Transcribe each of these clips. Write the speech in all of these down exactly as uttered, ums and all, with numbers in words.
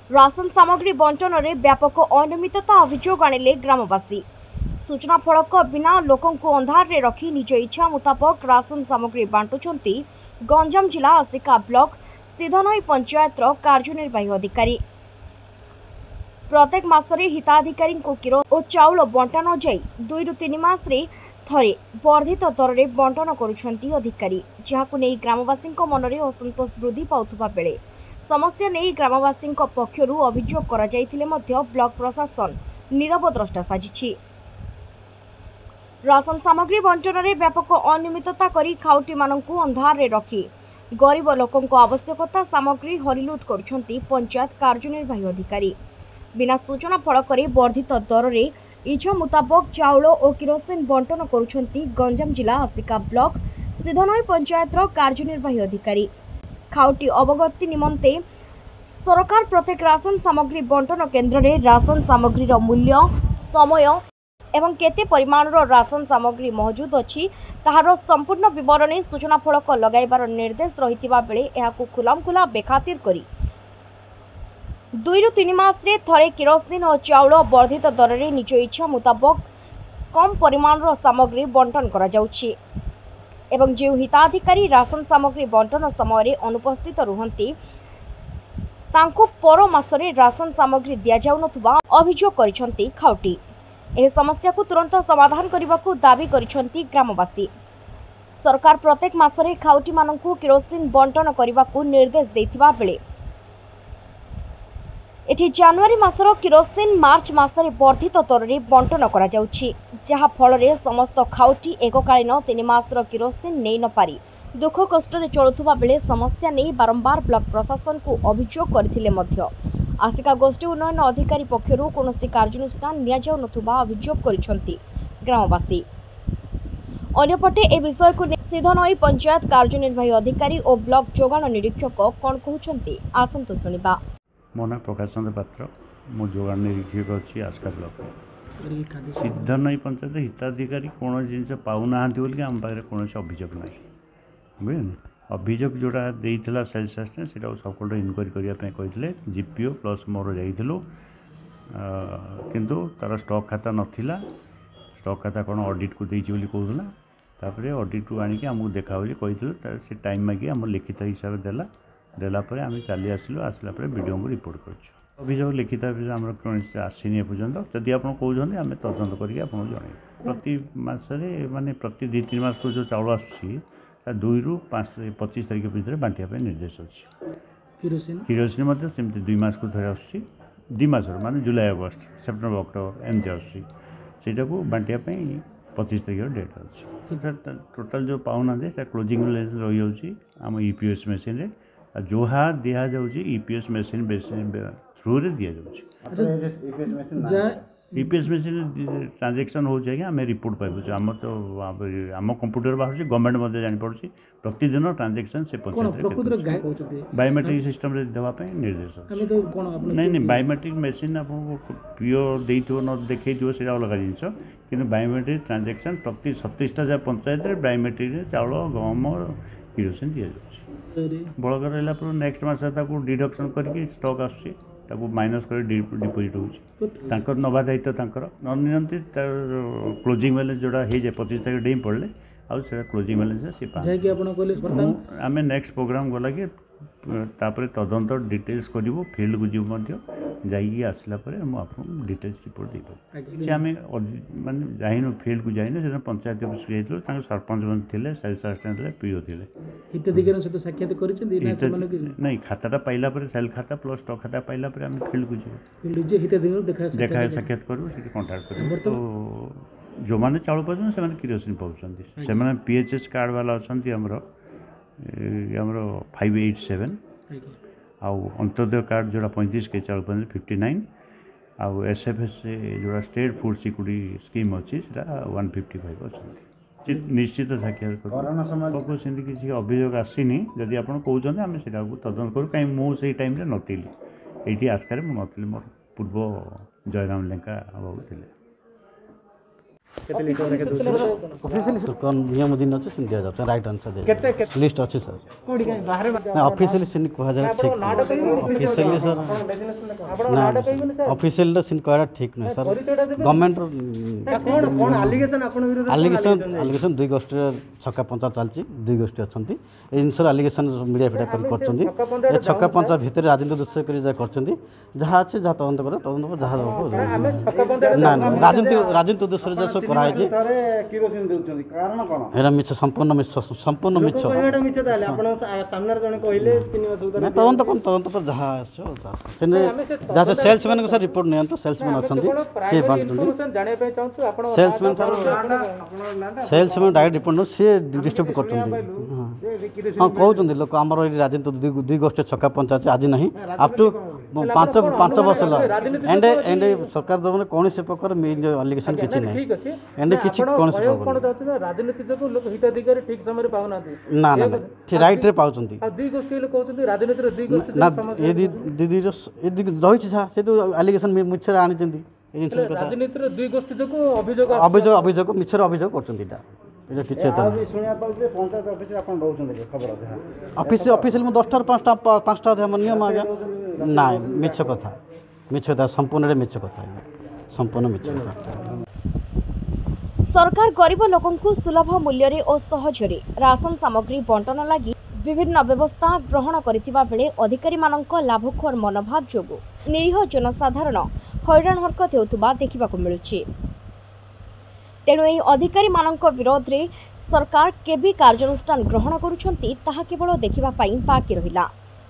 Ration सामग्री बंटन में व्यापक अनियमितता अभियोग आनिले ग्रामवासी। सूचना फलक बिना लोकंकु अंधार रे रखी निज इच्छा मुताबक राशन सामग्री बांटुचंती गंजाम जिला आसिका ब्लॉक सिधनई पंचायत कार्यनिर्वाही अधिकारी। प्रत्येक मासरे हिताधिकारी किरो और चाउल बंटन जाई दुई रु तीन मास रे थरे वर्धित दर रे बंटन करुछंती अधिकारी, जहाकु नै ग्रामवासी मनरे असंतोष वृद्धि पाउथुबा बेले समस्या नै ग्रामवासी पक्षरु अभियोग करा जायथिले मध्य ब्लॉक प्रशासन नीरव द्रष्टा साजिछि। राशन सामग्री बंटन में व्यापक अनियमितता करी खाउटी मानंकु अंधार रे रखी गरीब लोकंको आवश्यकता सामग्री हरिलुट करुछंती पंचायत कार्यनिर्वाही अधिकारी। बिना सूचना फलक वर्धित दर रे इच्छा मुताबक चाउल और किरोसिन बंटन करुछंती गंजाम जिला आसिका ब्लॉक सिधनई पंचायत कार्यनिर्वाही अधिकारी। खाउटी अवगति निमंते सरकार प्रत्येक राशन सामग्री बंटन केन्द्र में राशन सामग्री मूल्य समय एवं केते परिमाणर राशन सामग्री मौजूद अछि ताहार संपूर्ण विवरणी सूचना फलक लगाइबार निर्देश रहितिबा बेले एहाकु खुलामखुला बेखातिर करी दुई रु तीन मास रे थरे किरोसिन और चाउल वर्धित दर रे निज इच्छा मुताबक कम परिमाणर सामग्री बंटन करा जाउछि एवं जे हिताधिकारी राशन सामग्री बंटन समय अनुपस्थित रुहंती तांको पर मासरे राशन सामग्री दिया जाउ नथुबा अभियोग करिसंती खाउटी। एह समस्या को तुरंत समाधान करने को दाबी करिसंती ग्रामवासी। सरकार प्रत्येक मासरे खाउटी मानंकु किरोसिन बंटन करने को निर्देश देथिबा बेले एठी जनवरी मासर किरोसिन मार्च मासरे वर्धित दर रे बंटन करा जाउछि, जहा फल रे समस्त खाउटी एककालीन तीन मासर किरोसिन नै न पारी दुख कष्ट रे चलुथुबा बेले समस्या नै बारंबार ब्लॉक प्रशासन को अभियोग करथिले मध्य आसिका गोष्ठी उन्नयन अधिकारी पक्षरु कोनोसी कार्यानुष्ठान निया जाउ नथुबा अभियोग करिसंती ग्रामवासी। अन्यपटे ए विषय को सिधनई पंचायत कार्यनिर्वाही अधिकारी और ब्लॉक जोगाण निरीक्षक कोन कहउछंती आसंतो सुनिबा। मो ना प्रकाश चंद्र पात्र, मो जोगाण निरीक्षक अच्छी आस्का ब्लॉक सिद्धनई पंचायत हिताधिकारी कौन जिन पाऊना बोल आम पाखे कौन अभियोग ना बुझे अभियोग जोड़ा देता सेल्स असिस्टेंट से सब इनक्वारी करने जीपीओ प्लस मोर जाइलु किंतु तार स्टॉक खाता नाला स्टॉक खाता कौन ऑडिट को देती कहूला तापर ऑडिट को आणिक आमको देखा कही से टाइम मागे आम लिखित हिसाब से देला देलापर आम चली आसलु आसला वीडियो को रिपोर्ट कर अभियोग लिखित आम कौन आसनी एपर्तंत जदि आप कहते आम तदंत करके जन प्रति मसरे माने प्रति दु तीन मास को जो चाउल आसूँ दुई रु पाँच पच्चीस तारीख भितर बांटा निर्देश अच्छी किरोसिन सेमती दुई मास को थे आसूँ दुई मास माने जुलाई अगस्त सेप्टेम्बर अक्टोबर एमती आसूँ को बांटा पच्चीस तारीख डेट अच्छी टोटाल जो पाऊना क्लोजिंग बैलेंस रही जाऊँगी आम ईपीएस मेसीन जहाँ दि जाऊँगी ईपीएस मेसीन थ्रू रे दि जाऊँगी ईपीएस मेसीन ट्रांजेक्शन हो जाए आम रिपोर्ट पाइबुचे आम तो आम कंप्यूटर बाहर गवर्नमेंट जापड़ी प्रतिदिन ट्रांजेक्शन से बायोमेट्रिक सिस्टम रे देवाई निर्देश नहीं नहीं बायोमेट्रिक मेसीन आपको प्योर दे न देखे से अलग जिन कि बायोमेट्रिक ट्रांजेक्शन प्रति सतीसटा जहाँ पंचायत बायोमेट्रिक चाउल गहम किरोसिन दि जाऊँगी बड़क रहा नेक्स्ट मस डिडक्शन करके स्टॉक आसूँ माइनस कर डिपोजिट हो नवा दायित्व तंकर ननियंती क्लोजिंग बैलेंस जोड़ा हो जाए पच्चीस तारीख डेम पड़े आउ क्लोजिंग बैलेंस से आम नेक्स्ट प्रोग्राम गला कि तापर तदंत डिटेल्स करूँ फिल्ड को जीव जाइए आसला डिटेल्स रिपोर्ट दे पारे आम माने जाइन फिल्ड को जाइन से पंचायत ऑफिस जाइए सरपंच मैंने थे सेल्स असिस्टेंट थे पीओ थे साक्षात नहीं खाताटा पाइला सेल खाता प्लस स्टॉक खाता पाइला आम फिल्ड को जीव देखा साक्षात करूँ कंटाक्ट कर तो जो मैंने चाउल पाँच से किरोसिन पाँच से पीएचएस कार्ड वाला अच्छा आमर फाइव एट सेवेन आउ अंत्योदय कार्ड जोड़ा पैंतीस के चाउल पाँच फिफ्टी नाइन आउ एस एफ एस जोड़ा स्टेट फूड सिक्योरिटी स्कीम अच्छी वन फिफ्टी फाइव अच्छा निश्चित साक्षात कर सेमती किसी अभियोग आसनी जदि आप कहते आम से तदंत करूँ कहीं मुझे टाइम नी ये आस्कार नी मोर पूर्व जयराम लेंका बाबू थे। केते लीटर लेके दउछ ऑफिशियली सर नियम दिन अछि सिन दिया जाय राइट आंसर दे केते लिस्ट अछि सर कोडी काई बाहर ना ऑफिशियली सिन कहा जाय ठीक ऑफिशियली सर ना ऑफिशियल सिन कहा ठीक नै सर गवर्नमेंट कोन कोन एलिगेशन आपन विरोध एलिगेशन एलिगेशन दुई गोष्ठी छक्का पंचा चलची दुई गोष्ठी अछंती ए इनसर एलिगेशन मीडिया फिटा कर करचंदी ए छक्का पंचा भीतर राजनीति दृश्य करी जा करचंदी जहा अछि जहा तदंत करे तदंत पर जहा ना ना राजनीति राजनीति उद्देश्य जे सब कराय जे किरोसिन देउछंदी कारण कोन एरा मिछ संपूर्ण मिछ संपूर्ण मिछ एटा मिछ ताले आपन सामने जने कहिले तीन मास उधर तदंत कोन तदंत पर जहा आछो सेने जहा से सेल्समैन को सर रिपोर्ट नै तो सेल्समैन अछंदी से बांटंदी जाने पे चाहू आपण salesman sir salesman direct report नो से डिस्ट्रीब्यूट करचंदी हां कहउचंदी लोक हमर राजनीति दुई गोष्ठी छक्का पंचा आज नहीं अप टू पांच पांच वर्ष एंड एंड सरकार दरबार कौन से प्रकार एलिगेशन किछि नै ठीक अछि एंड किछि कौन से कोन दउछ राजनीति जको लोक हिताधिकारी ठीक समय रे पाउना ना ना ठीक राइट रे पाउचंदी आ दुई गोष्ठी लोक कहउचंदी राजनीति रे दुई गोष्ठी ना ए दीदी जो ए रही छ से तो एलिगेशन मिछर आनिचंदी राजनीति रे दुई गोष्ठी जको अभियोग अभियोग अभियोग मिछर अभियोग करचंदी ता एटा किछि त सुनिया पाउ जे पंचायत ऑफिस रे आपण दउछंदी खबर अधा ऑफिस ऑफिस में दस टा पाँच टा पाँच टा हम नियम आ गया ना मिछ कथा मिछ कथा संपूर्ण रे मिछ कथा संपूर्ण मिछ कथा सरकार गरीब लोकंकु सुलभ मूल्य रे और सहजरे राशन सामग्री बंटन लागि विभिन्न व्यवस्था ग्रहण करथिबा बेले अधिकारी मानक लाभखोर मनोभाव जोगु निरीह जनसाधारण हैरान हरकत हेउतबा देखिबा को मिलुछि। तेणु एही अधिकारी मानक विरोध रे सरकार केबी कार्यानुष्ठान ग्रहण करुछंती ताहा केवल देखिबा पई बाकी रहिला।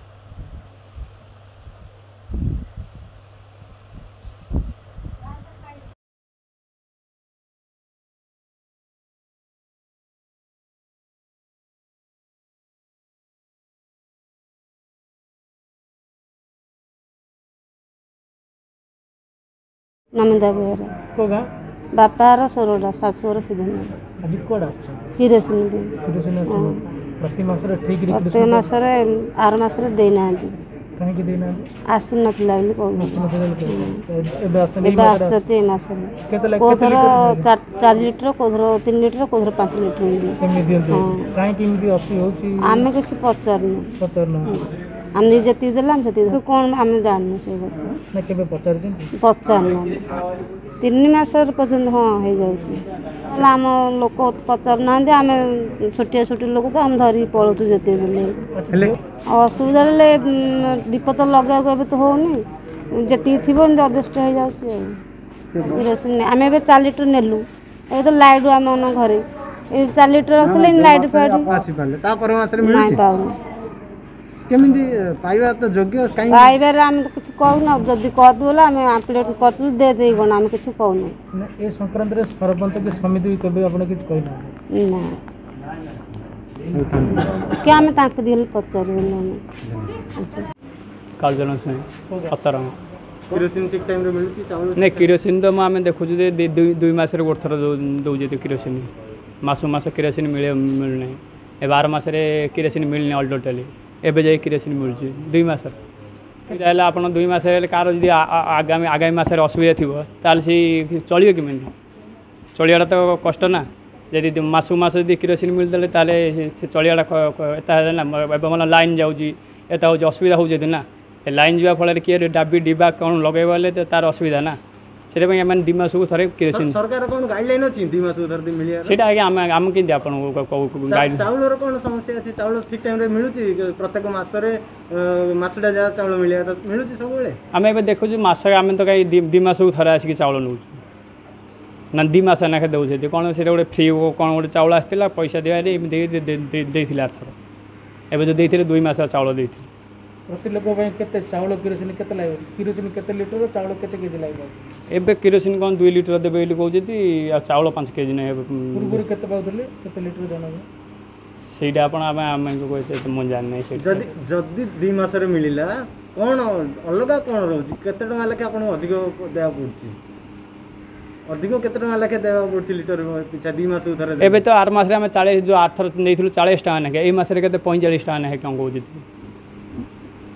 नमिता बेहरा को गा बापार सरोडा शाशुर सीधन अभी कोड किरोसिन किरोसिन प्रति मास रे ठीक प्रति मास रे आर मास रे देना कहीं की देना आसिन नथिला बोली कहू एबे आसन एबे आसते मास रे केते लाग कोथर चार लीटर कोथर तीन लीटर कोथर पाँच लीटर मिली केमे दियंते काहे कि इमती असि होची आमे कुछ पचारनु पचारनु हम निजे ती देलाम से ती कोन हम जाननु से ना केबे पचार दिन पचारनु तीन मास पर्यंत हाँ हो जाऊँगी आम लोक पचार ना आम छोटिया छोटी लोक तो आम धरिक पलुँ जिते देले असुविधा विपद लगे तो होनी जी थी अदृष्ट हो जाऊँ आम चार लिटर नेलु ए तो लाइट आम घरे चार लिटर रखले लाइट फाइट केमिति पाइबा तो योग्य काई पाइबारे आम तो कुछ कहूना जदि कहतु बोला आम आप्लेट करतु दे दे गण आम कुछ कहूना ए संक्रांत रे सरपंच के समिति कबे आपण किछ कहना ना क्या आम तांक दिल पचार कालजन से पतर किरोसिन ठीक टाइम रे मिलती चावल नहीं किरोसिन तो आम देखु दुई मस गोटे थर दौजे किरोसिन मास मास किरोसिन मिले मिलना ए बार मस किरोसिन मिलने अल टोटाली एबे जाई किरोसिन मिलुची दुई मास ताहले आपण दुई मास कार जदि आगामी आगामी मास असुविधा थी ताल सी चलियो केमिति चलियाटा तो कष्ट ना जदि मासु मास जदि किरोसिन मिलदे ताले से चलियाटा ना मतलब लाइन जाऊँगी एता हूँ असुविधा हो ना लाइन जावा फल किए डाबी डिबा कौन लगेबले तो तार असुविधा ना से दुई मास को थे किरोसिन सरकार कौन गाइडलाइन अच्छी दुई मास उधर मिलिया सेटा आगे आम आम के गाइड चाउलर कौन समस्या अच्छी चाउल ठीक टाइम रे मिलुची प्रत्येक मास रे मासटा जा चाउल मिलिया तो मिलुची सब बेले आम ए देखु मास आम तो कहीं दुई मास को थे आसिक चाउल नौ ना दुई मास नाखे दौचे कौन से गोटे फ्री कौन गोटे चाउल आसाला पैसा दिया थर एवं जो देते दुई मास चाउल देते प्रति लोक केते चाउल किरोसिन केते लागो किरोसिन केते लीटर चाउल केते केजी लागो एबे किरोसिन कौन दुई लिटर देबे बोली कहउछती आ चाउल पाँच केजी नै पूर्व केते पाउतले केते लीटर जाना सेटा आपण आमे आमे को कहै मन जान नै सेटा जदी जदी दुई मास रे मिलिला कोन अलगा कोन रहउची केते टका लेके आपण अधिक देया पड़ची अधिक केते टका लेके देया पड़ची लीटर पिछा दुई मास उधर एबे तो आठ मास रे हम चालीस जो आठ थर नैथिलु चालीस टका नै ए मास रे केते पैंतालीस टका नै कम कहउछती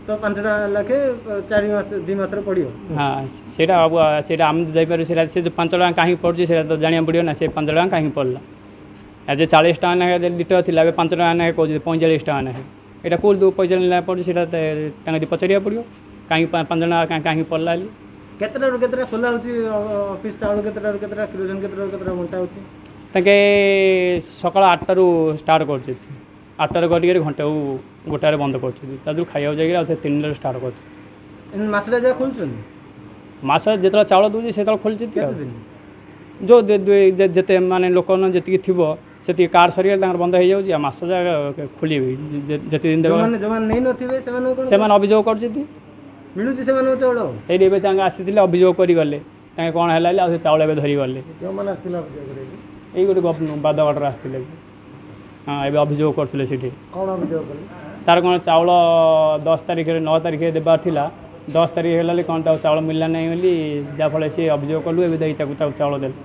तो पाँच टका लाखे चार मास दुई मास पड़ो। हाँ सेटा अब सेटा आम जापर से जो पाँच टका कहीं पड़े से तो जाना पड़ो ना से पाँच टका कहीं पड़ला आज चालीस टका ना लिटर थी पाँच टका ना कह पैंचाश टका ना यहाँ कौन पैसा ना पड़े से पचार पड़ो कहीं पाँच टका कहीं पड़ला केतटा केतटा खोला ऑफिस चाउल केतटा केतटा किरोसिन केतटा केतटा बंटा होची ताके सकाळ आठटारू स्टार्ट करछे आठटार कर घंटे गोटारे बंद कर खाया जाए तीन टार स्टार्ट कर मासटा जा खोलुछन मास जो चाउल दूसरी से खोलुचे जो जिते माने लोक जी थी से कार्ड सर बंद हो जाऊँगी मस जा खोल जिते दिन से अभियोग कर मिलूची से चाउल ये आसी अभियोग कर गले कौन है चाउल ए धरी गले यही गोटे बादगढ़ आसते हाँ ये अभियोग करते तार कौन चाउल दस तारीख नौ तारीख देवार था दस तारीख है कौन चाउल मिलला नहीं बोली जहाँफल सी अभियोग कलु ए चाउल दे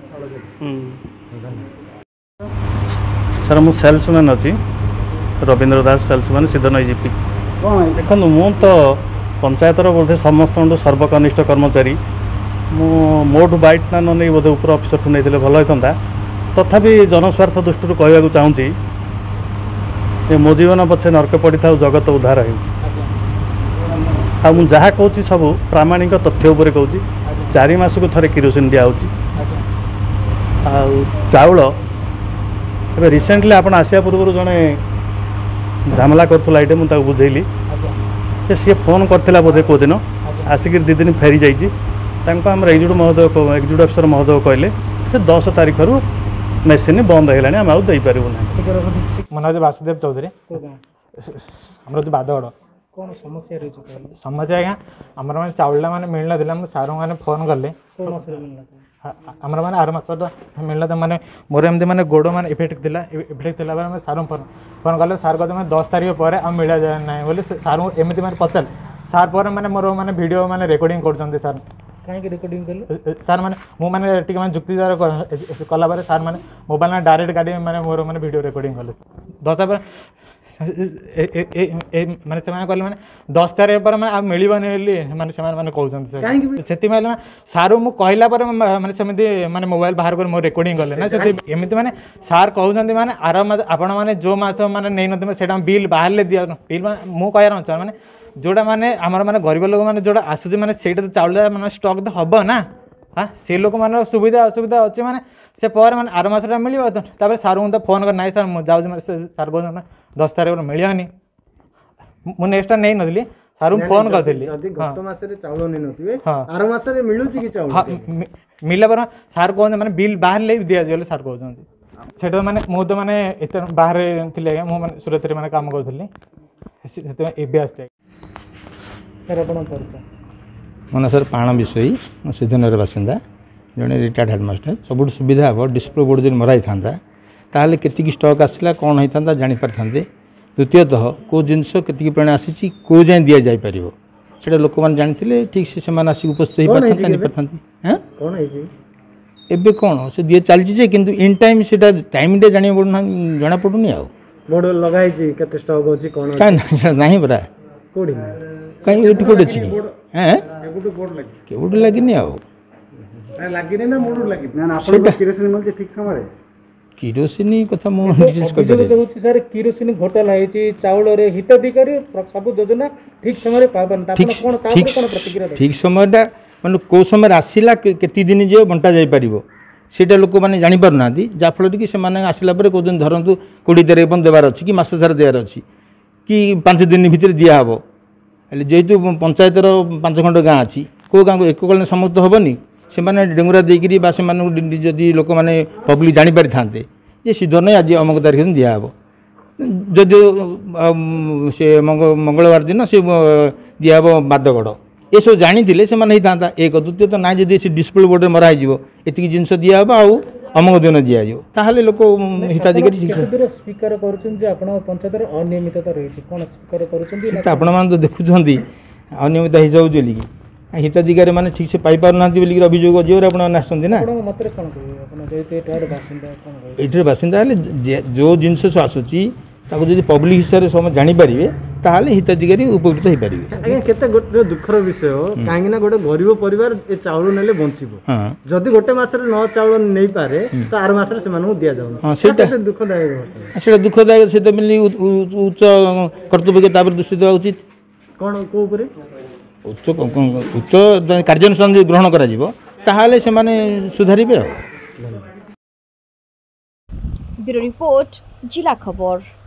सर मु सेल्समैन अच्छी रवींद्र दास सेल्समैन सिद्धनई जीपी देखो मु तो पंचायतर बोधे समस्त सर्वकनिष्ठ कर्मचारी मु मोठ बैठ ना नहीं बोधे उपर अफिसर ठू नहीं भल होता तथापि जनस्वार्थ दृष्टि कहवाक चाहूँगी मो जीवन पछे नरक पड़ी था जगत उद्धार हो जहाँ कहूँ सब प्रामाणिक तथ्य उपर कहूँ चारि मास को थरे किरोसिन दिया चाउल ए रिसेंटली आप आसिया पूर्व जड़े झमेला करूला ये मुझे बुझेली से सी फोन करता बोधे कौ दिन आसिक दी दिन फेरी जाइए आम एक्जिक्यूटिव महोदय एक्जिक्यूटिव अफिसर महोदय कहले दस तारीख रू मेसीन बंद है आम आईपारू ना मन आज वासुदेव चौधरी आम जो बादगढ़ कौन समस्या रही समस्या आज्ञा आमर मैंने चाउल मैंने मिलना था सार मैंने फोन कले आमर मैंने आर मस मिलना था मैंने मोर एमती मैंने गोड़ मैंने इफेक्ट था इफेक्ट थी मैंने सार फोन फोन कले सार कहते मैं दस तारीख पर आम मिला जाए ना बोले सार एमती मैंने पचार सार पर मैंने मोर मैंने वीडियो मैंने रेकर्डिंग कर सार कहीं रेकर्डिंग कले सार मैंने मुझे मैंने टी मैंने जुक्ति कला सार मैंने मोबाइल में डायरेक्ट गाड़ी मैंने मोर मैंने वीडियो रेकर्डिंग कले दस मैंने से कहले मैंने दस तारीख पर मैं मिलबनी मैंने से कहते से सारू मु कहला मैंने सेमती मैंने मोबाइल बाहर कर मोर रेकर्डिंग कले ना एमती मैंने सार कहते मैंने आर आपण मैंने जो मास मैंने नहीं नथिबे सेटा बिल बाहर दिया बिल मु कहना चाह मैंने जोड़ा मैंने आमर मैंने गरीब लोक मैंने जोड़ा आसूँ मैंने से तो चाउल मैंने स्टक तो हम ना हाँ से लोक मान सुविधा असुविधा अच्छे मैंने से पर मैंने आर मसटा मिल तो सार मुझे फोन कर ना सर मुझे जाऊँ सार कहते दस तारीख मिलनी मुझे नेक्स्ट नहीं नी सार फोन करी मिला पर सार कहते मैंने बिल बाहर ले दि जाए सार कहते से मैंने मुझे मैंने एत बाहर थी आज्ञा मुझे सूरत में कम करी मो ना सर पाण विषय सिद्धनगर बासिंदा जड़े रिटायर्ड हेडमास्टर सब सुविधा हम डिस्प्ले बोर्ड जो मराई था ताहले केतिकी स्टक आसला कौन होता जापर था द्वितीयतः कौ जिनस के प्राणी आसी कौ जाए दि जापर से लोक मैंने जानी ठीक से आसिक उपस्थित हो पारे एबे कौन से दिए चलती कि इन टाइम से टाइम टे जाना पड़ना जना पड़ूनी बोर्ड लगाई केते स्टॉक होची कोन काई नाही बरा कोडी काई एटी कोड अछि हैं एगुटो बोर्ड लागि केउड लागिनी आउ ना लागिनी ना मोड लागि ना आपण किरोसिन मिलते ठीक समय किरोसिन कथा मो डिटेल्स कर दे होची सर किरोसिन घोटाला हेची चाउल रे हिताधिकारी सब योजना ठीक समय पाबन आपण कोन तापर कोन प्रतिक्रिया ठीक समयटा माने को समय आसीला केति दिन जे बंटा जाय परिबो सेटा लोक मैंने जापर ना जहाँफल कि आसला कौन धरतु कोड़े तारीख पर देवार अच्छी कि मस सारा देवार अच्छी कि पाँच दिन भितर दिहब जेहेतु पंचायतर पांच खंड गाँ अच्छी कौ गाँव एक कल समाप्त हेनी से डेंगुरा देकरी जदि लोक मैंने पब्लिक जापर था ये सीधर नहीं आज अमुक तारीख दिन दिहब जदि से मंगलवार दिन से दिहब बादगढ़ ये सब जानी से मैंने होता एक द्वितीय तो ना जब से डिस्प्ले बोर्ड मरा हो ये जिनस दिहब आउ अमुक दिन दिज्व ताहले लोक हिताधिकारी स्वीकार पंचायत अनियमितता रही कौन स्वीकार कर आपण मैंने तो देखुं अनियमित हो जाऊँ बोलिकी हिताधिकारी मैंने ठीक से पाई पार ना बोलिक अभियोग अजोर आप ना ये बासिंदा जो जिनस आसूँ पब्लिक हिसाब से सब जापर ताहले हिताधिकारी उपकृत हो पारे। आज्ञा केते गोटे दुखर विषय कहीं ना गोटे गरीब परिवार ए चाउल नेले बंचिबो हाँ जदि गोटे मासरे न चाउल नहीं पारे तो आर मासरे से मानू दिया जाउ हाँ सेटा दुखदायक घटना सेटा दुखदायक से तो मिली उच्च कर्तव्य तापर दृष्टि देवा उचित कोन को ऊपर उच्च उच्च कार्यानुष्ठान ग्रहण करा जिवो ताहले से माने सुधारिबे। ब्यूरो रिपोर्ट जिला खबर।